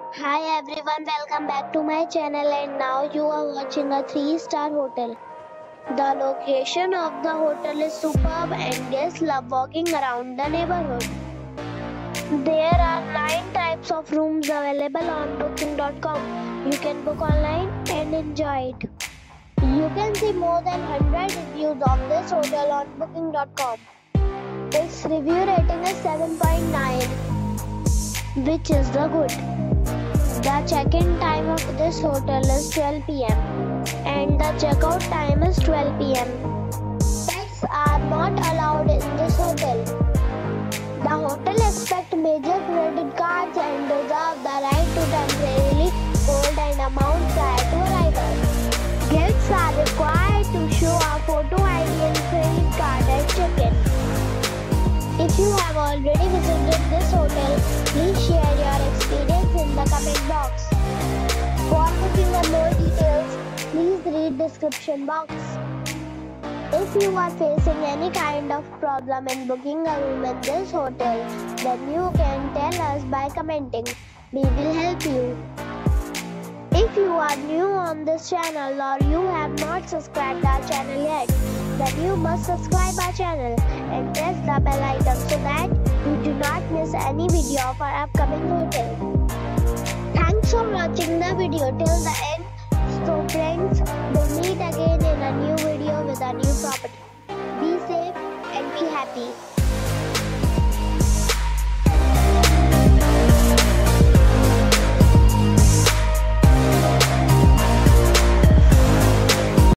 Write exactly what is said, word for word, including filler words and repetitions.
Hi everyone, welcome back to my channel and now you are watching a three star hotel. The location of the hotel is superb and guests love walking around the neighborhood. There are nine types of rooms available on booking dot com. You can book online and enjoy it. You can see more than one hundred reviews of this hotel on booking dot com. Its review rating is seven point nine, which is the good. The check-in time of this hotel is twelve p m and the check-out time is twelve p m Pets are not allowed in this hotel. The hotel accepts major credit cards and reserves the right to temporarily hold an amount prior to arrival. Guests are required to show a photo I D and credit card at check-in. If you have already visited this hotel, please share your experience in the comment box. For booking and more details, please read description box. If you are facing any kind of problem in booking a room in this hotel, then you can tell us by commenting. We will help you. If you are new on this channel or you have not subscribed our channel yet, then you must subscribe our channel and press the bell icon so that you do not miss any video of our upcoming hotel. Thanks for watching the video till the end. So friends, we'll meet again in a new video with a new property. Be safe and be happy.